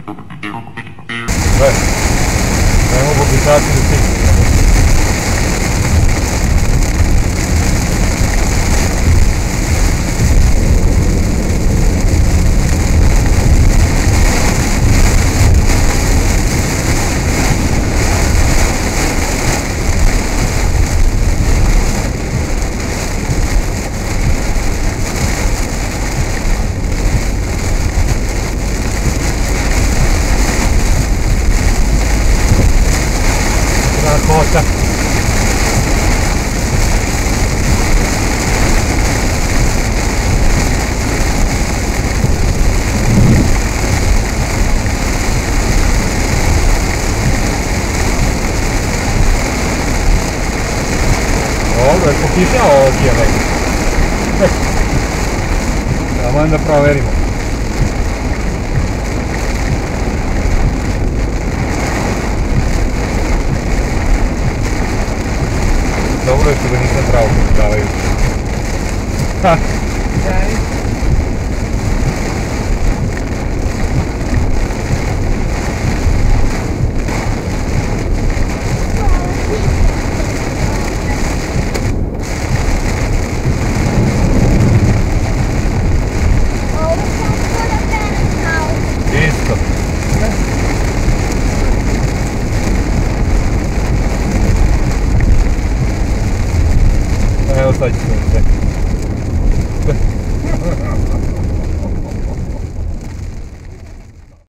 Ne mogu pisati da stignu. Kota. Dobro, je pokišao ovdje već. Samo da proverimo. Dobro je što ga nisam pravo podavaju. Ha! Isto. Evo sad ću